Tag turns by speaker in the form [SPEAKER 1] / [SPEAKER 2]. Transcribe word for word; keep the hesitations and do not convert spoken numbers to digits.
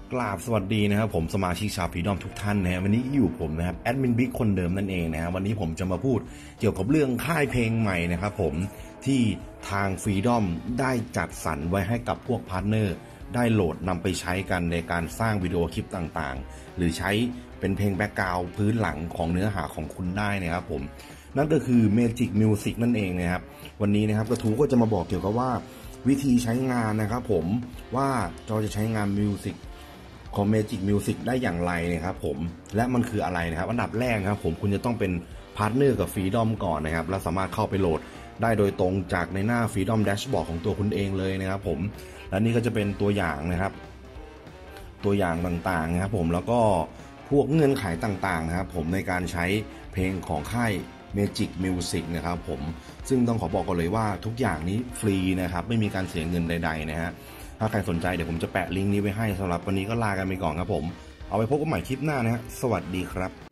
[SPEAKER 1] กราบสวัสดีนะครับผมสมาชิกชาวฟีดอมทุกท่านนะฮะวันนี้อยู่ผมนะครับแอดมินบิ๊กคนเดิมนั่นเองนะฮะวันนี้ผมจะมาพูดเกี่ยวกับเรื่องค่ายเพลงใหม่นะครับผมที่ทางฟีดอมได้จัดสรรไว้ให้กับพวกพาร์ทเนอร์ได้โหลดนำไปใช้กันในการสร้างวิดีโอคลิปต่างๆหรือใช้เป็นเพลงแบ็กกราวด์พื้นหลังของเนื้อหาของคุณได้นะครับผมนั่นก็คือ Magic Music นั่นเองนะครับวันนี้นะครับกระทูก็จะมาบอกเกี่ยวกับว่าวิธีใช้งานนะครับผมว่าเราจะใช้งานมิวสิกของ Magic Music ได้อย่างไรนะครับผมและมันคืออะไรนะครับอันดับแรกครับผมคุณจะต้องเป็นพาร์ทเนอร์กับ Freedom ก่อนนะครับแล้วสามารถเข้าไปโหลดได้โดยตรงจากในหน้า Freedom Dashboard ของตัวคุณเองเลยนะครับผมและนี่ก็จะเป็นตัวอย่างนะครับตัวอย่างต่างๆนะครับผมแล้วก็พวกเงื่อนไขต่างๆนะครับผมในการใช้เพลงของค่าย Magic Music นะครับผมซึ่งต้องขอบอกก่อนเลยว่าทุกอย่างนี้ฟรีนะครับไม่มีการเสียเงินใดๆนะฮะถ้าใครสนใจเดี๋ยวผมจะแปะลิงก์นี้ไว้ให้สำหรับวันนี้ก็ลากันไปก่อนครับผมเอาไปพบกันใหม่คลิปหน้านะฮะสวัสดีครับ